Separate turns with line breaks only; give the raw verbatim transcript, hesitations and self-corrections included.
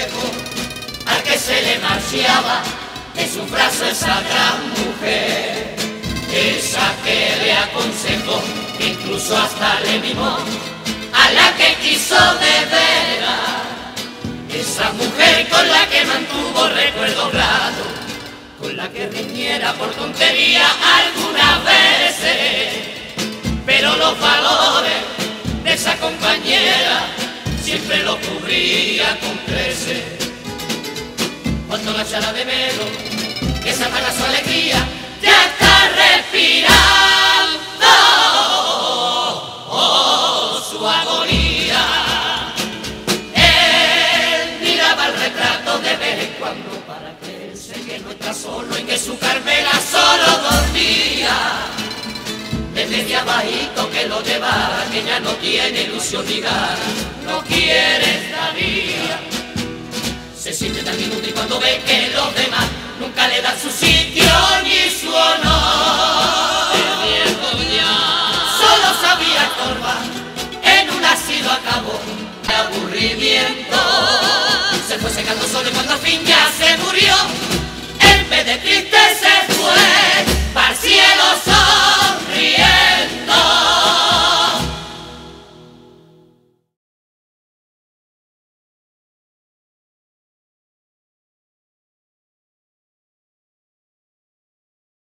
dejó, al que se le marciaba en su brazo esa gran mujer, esa que le aconsejó, que incluso hasta le mimó, a la que quiso de veras, esa mujer con la que mantuvo recuerdo grato, con la que riñera por tontería algunas veces, pero los valores de esa compañera siempre los cubría con creces. Cuando la echara de menos, que se apaga su alegría, ya está respirando oh, su agonía. Él miraba el retrato de vez en cuando para creerse que no está solo y que su Carmela solo dormía. Le decía bajito que lo llevara, que ya no tiene ilusión ni gana, no quiere esta vida. Se siente tan inútil cuando ve que los demás nunca le dan su sitio ni su honor.